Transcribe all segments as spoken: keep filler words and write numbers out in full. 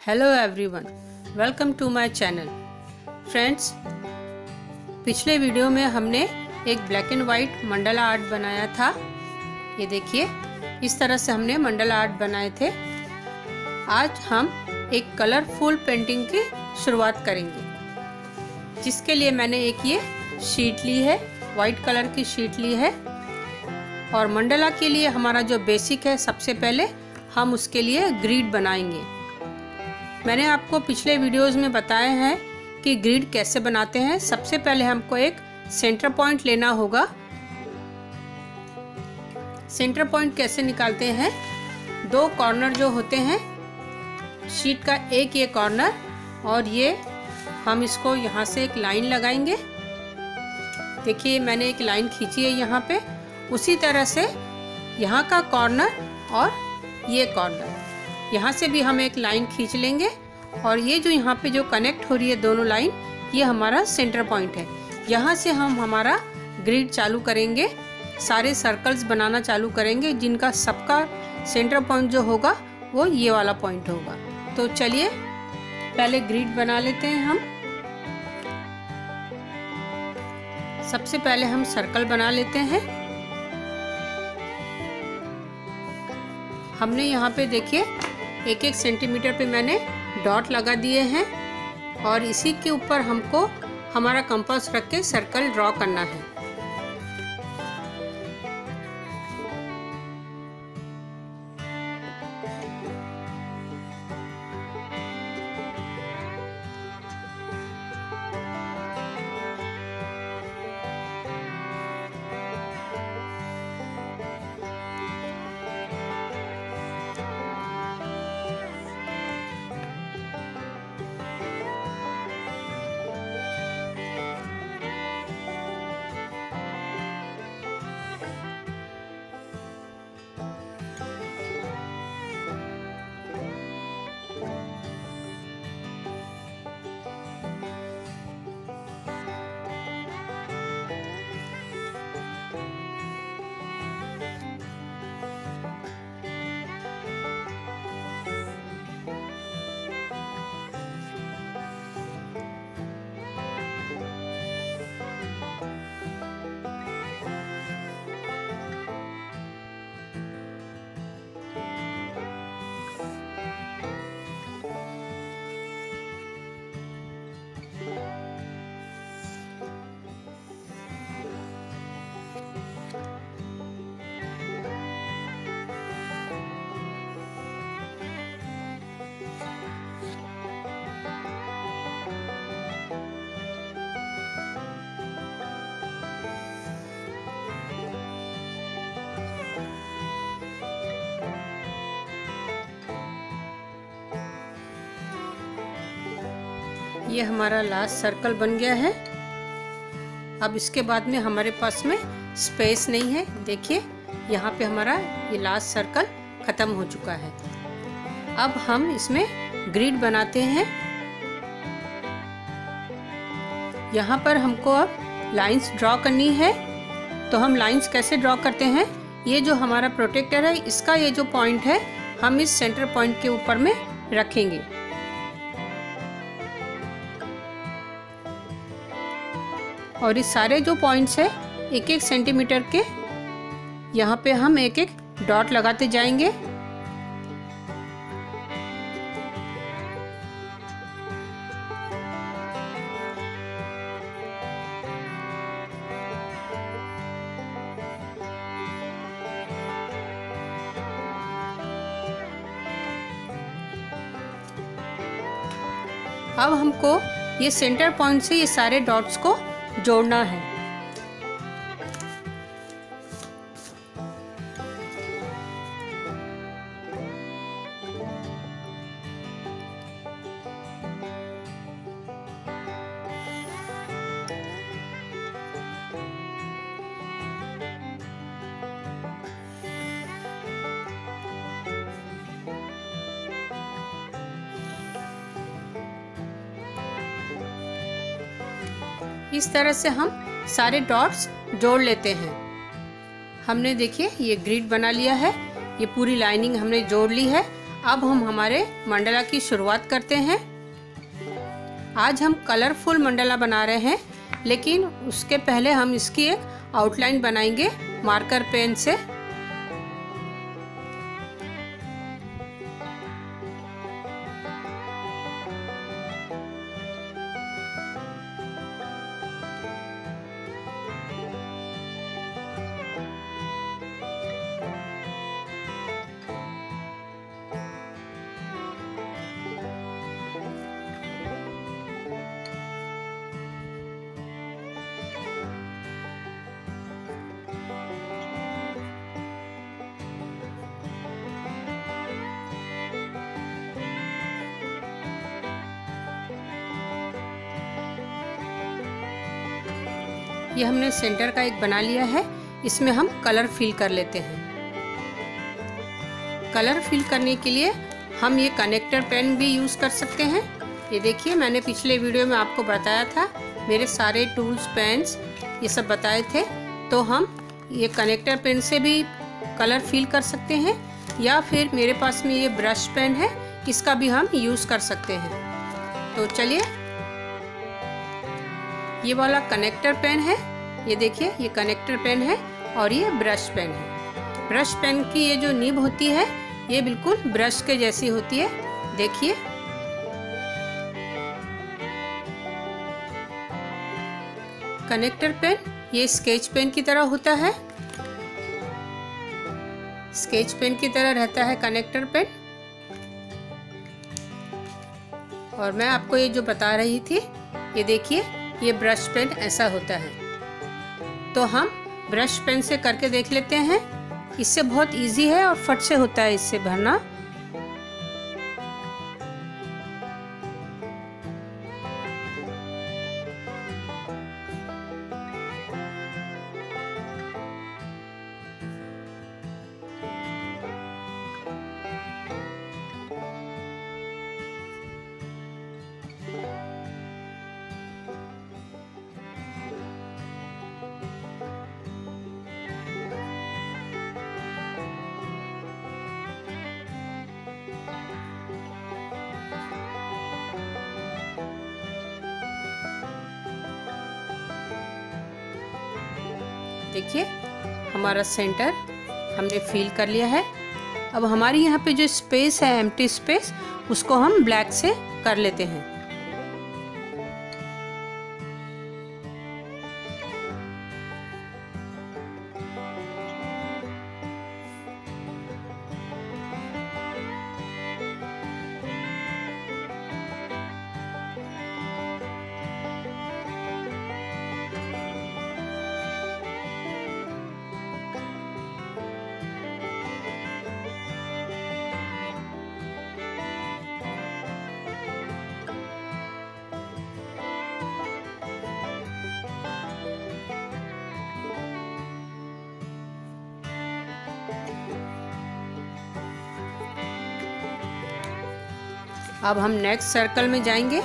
Hello everyone, welcome to my channel. Friends, पिछले video में हमने एक black and white mandala art बनाया था। ये देखिए, इस तरह से हमने मंडला आर्ट बनाए थे। आज हम एक कलरफुल पेंटिंग की शुरुआत करेंगे, जिसके लिए मैंने एक ये शीट ली है, वाइट कलर की शीट ली है। और मंडला के लिए हमारा जो बेसिक है, सबसे पहले हम उसके लिए ग्रिड बनाएंगे। मैंने आपको पिछले वीडियोस में बताया है कि ग्रिड कैसे बनाते हैं। सबसे पहले हमको एक सेंटर पॉइंट लेना होगा। सेंटर पॉइंट कैसे निकालते हैं? दो कॉर्नर जो होते हैं शीट का, एक ये कॉर्नर और ये, हम इसको यहाँ से एक लाइन लगाएंगे। देखिए, मैंने एक लाइन खींची है यहाँ पे। उसी तरह से यहाँ का कॉर्नर और ये कॉर्नर, यहाँ से भी हम एक लाइन खींच लेंगे। और ये जो यहाँ पे जो कनेक्ट हो रही है दोनों लाइन, ये हमारा सेंटर पॉइंट है। यहाँ से हम हमारा ग्रिड चालू करेंगे, सारे सर्कल्स बनाना चालू करेंगे, जिनका सबका सेंटर पॉइंट जो होगा वो ये वाला पॉइंट होगा। तो चलिए पहले ग्रिड बना लेते हैं हम। सबसे पहले हम सर्कल बना लेते हैं। हमने यहाँ पे देखिए एक एक सेंटीमीटर पे मैंने डॉट लगा दिए हैं और इसी के ऊपर हमको हमारा कंपास रख के सर्कल ड्रॉ करना है। ये हमारा लास्ट सर्कल बन गया है। अब इसके बाद में हमारे पास में स्पेस नहीं है। देखिए, यहाँ पे हमारा ये लास्ट सर्कल खत्म हो चुका है। अब हम इसमें ग्रिड बनाते हैं। यहाँ पर हमको अब लाइंस ड्रॉ करनी है। तो हम लाइंस कैसे ड्रॉ करते हैं? ये जो हमारा प्रोटेक्टर है, इसका ये जो पॉइंट है, हम इस सेंटर पॉइंट के ऊपर में रखेंगे। और इस सारे जो पॉइंट्स है, एक एक सेंटीमीटर के, यहाँ पे हम एक एक डॉट लगाते जाएंगे। अब हमको ये सेंटर पॉइंट से ये सारे डॉट्स को जोड़ना है। इस तरह से हम सारे डॉट्स जोड़ लेते हैं। हमने देखिए ये ग्रिड बना लिया है, ये पूरी लाइनिंग हमने जोड़ ली है। अब हम हमारे मंडला की शुरुआत करते हैं। आज हम कलरफुल मंडला बना रहे हैं, लेकिन उसके पहले हम इसकी एक आउटलाइन बनाएंगे मार्कर पेन से। ये हमने सेंटर का एक बना लिया है। इसमें हम कलर फिल कर लेते हैं। कलर फिल करने के लिए हम ये कनेक्टर पेन भी यूज़ कर सकते हैं। ये देखिए, मैंने पिछले वीडियो में आपको बताया था, मेरे सारे टूल्स, पेन्स ये सब बताए थे। तो हम ये कनेक्टर पेन से भी कलर फिल कर सकते हैं, या फिर मेरे पास में ये ब्रश पेन है, इसका भी हम यूज़ कर सकते हैं। तो चलिए, ये वाला कनेक्टर पेन है। ये देखिए, ये कनेक्टर पेन है और ये ब्रश पेन है। ब्रश पेन की ये जो निब होती है, ये बिल्कुल ब्रश के जैसी होती है। देखिए, कनेक्टर पेन ये स्केच पेन की तरह होता है। स्केच पेन की तरह रहता है कनेक्टर पेन। और मैं आपको ये जो बता रही थी, ये देखिए, ये ब्रश पेन ऐसा होता है। तो हम ब्रश पेन से करके देख लेते हैं। इससे बहुत इजी है और फट से होता है इससे भरना। देखिए, हमारा सेंटर हमने फिल कर लिया है। अब हमारी यहाँ पे जो स्पेस है, एम्प्टी स्पेस, उसको हम ब्लैक से कर लेते हैं। अब हम नेक्स्ट सर्कल में जाएंगे।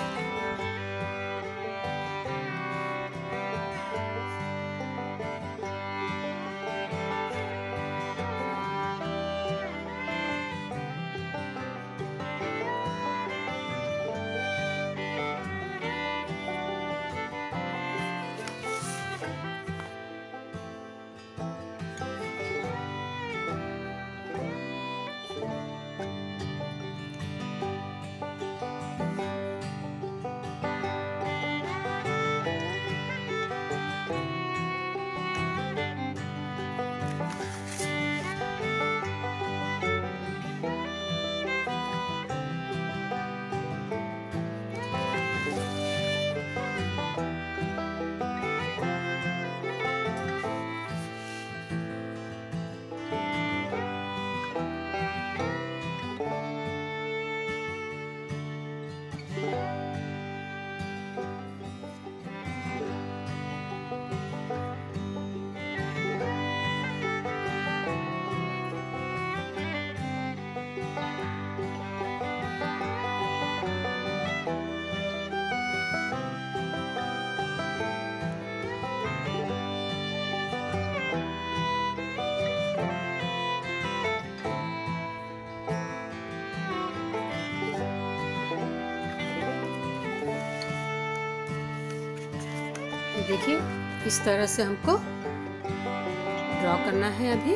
देखिए इस तरह से हमको ड्रॉ करना है अभी।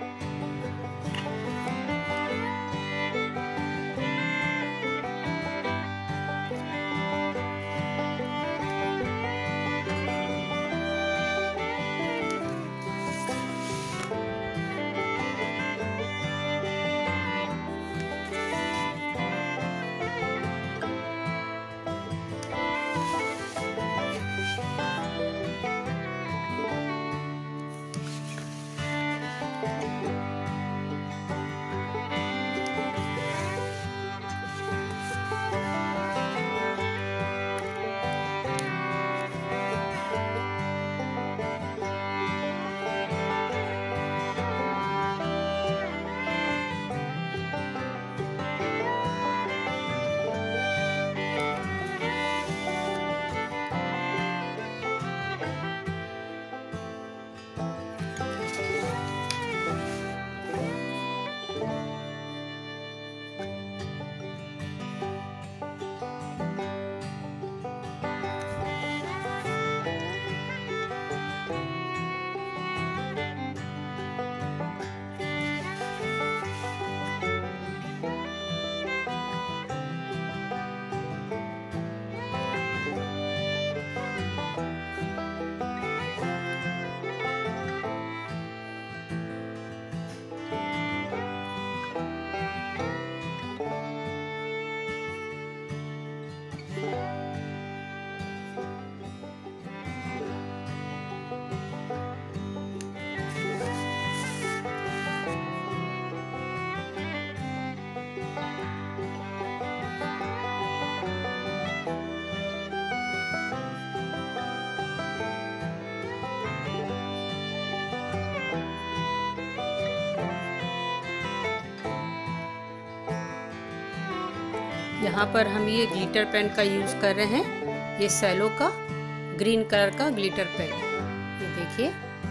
यहाँ पर हम ये ग्लिटर पेन का यूज़ कर रहे हैं, ये सेलो का ग्रीन कलर का ग्लिटर पेन। ये देखिए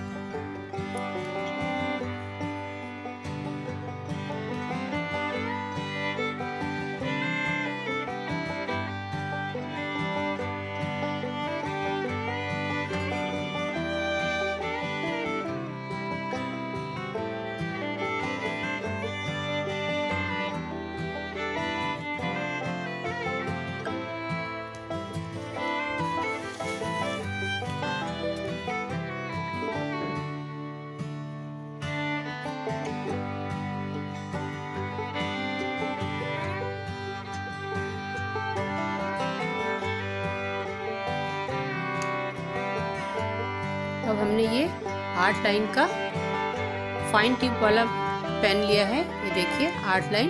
अब हमने ये आर्ट लाइन का फाइन टिप वाला पेन लिया है। ये देखिए Artline.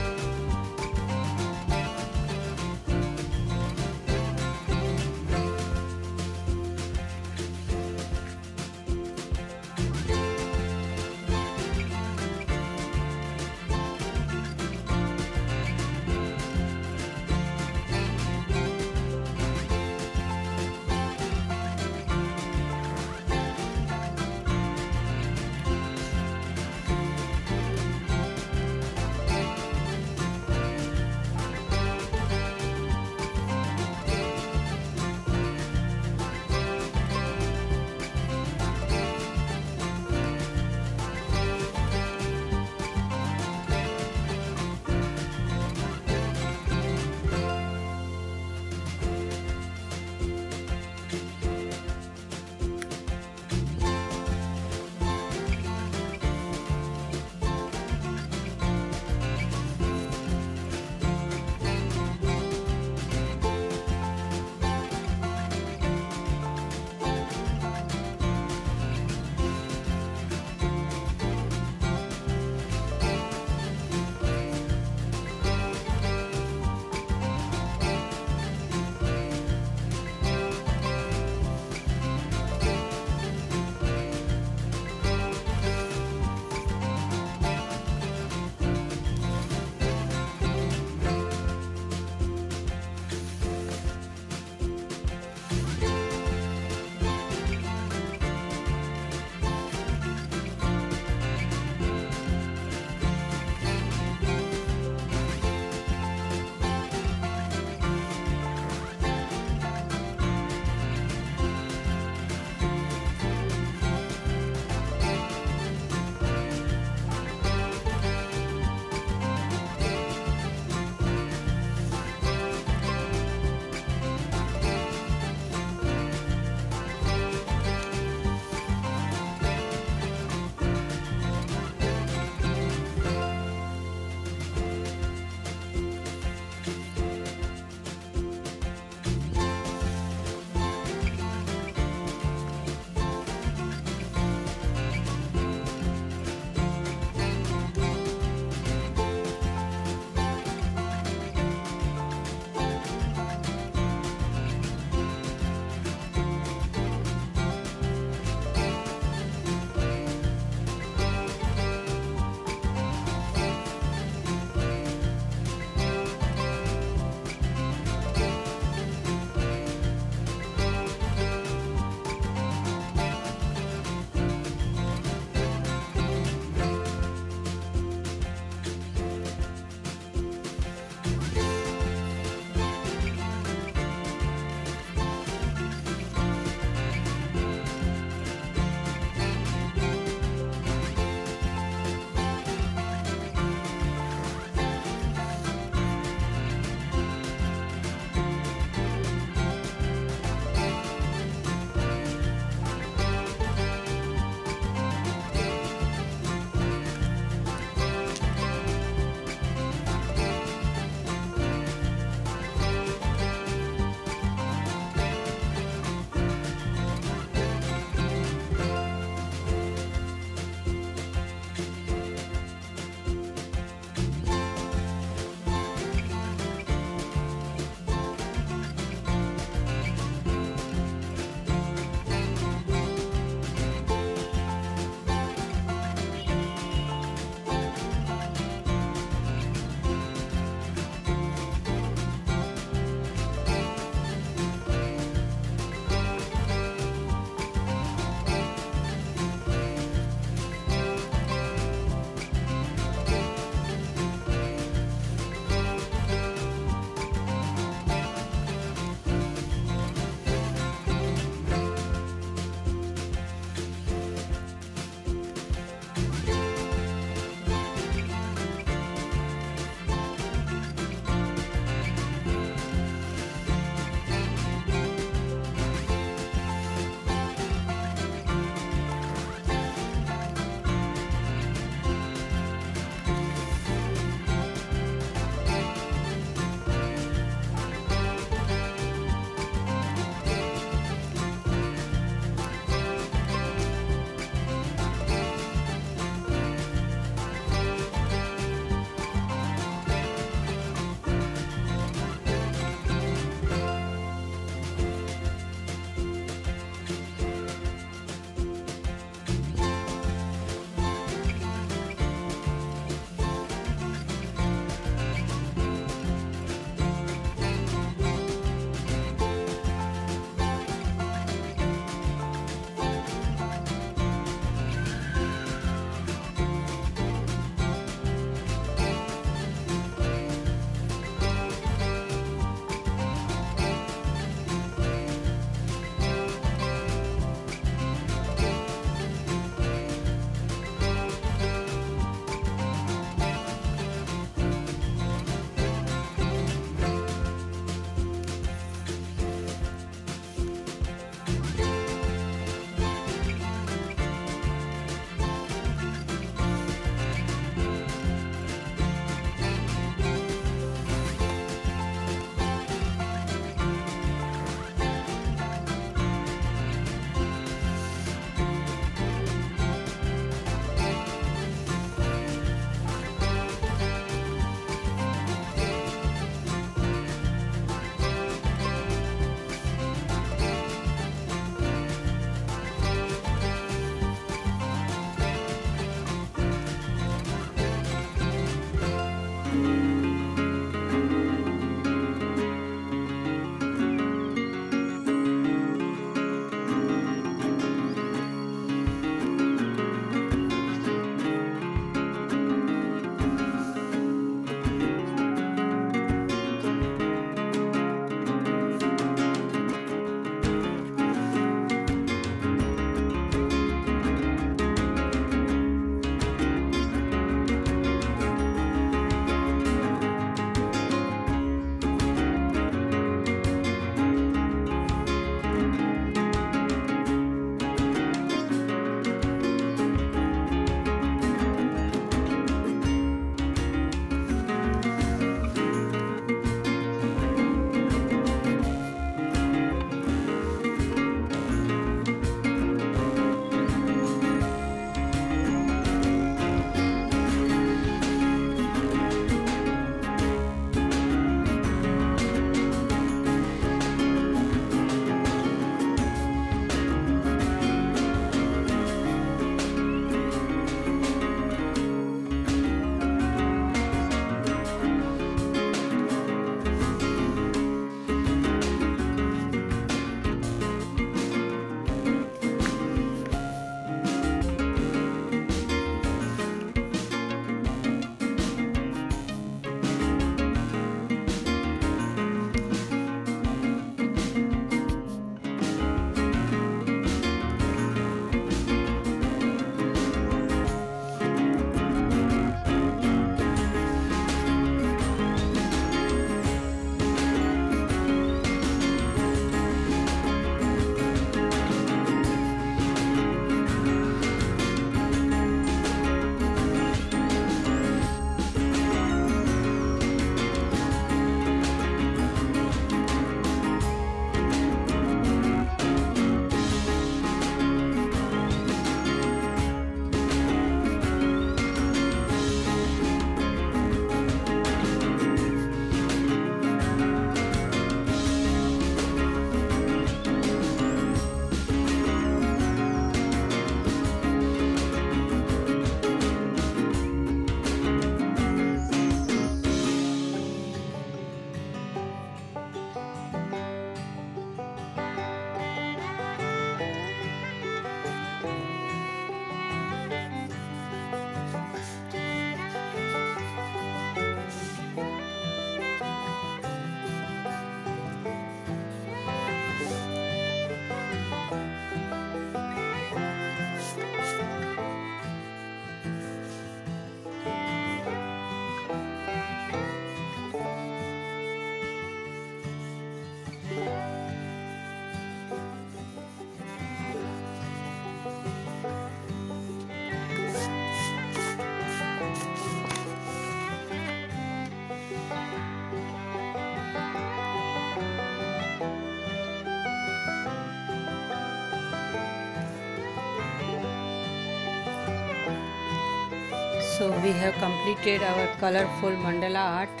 So we have completed our colorful mandala art.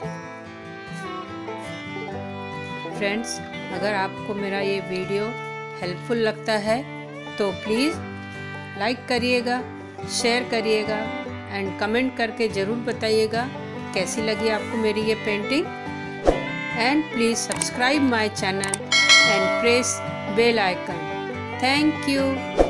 Friends, अगर आपको मेरा ये वीडियो हेल्पफुल लगता है तो प्लीज़ लाइक करिएगा, शेयर करिएगा एंड कमेंट करके ज़रूर बताइएगा कैसी लगी आपको मेरी ये पेंटिंग। And please subscribe my channel and press bell icon. Thank you.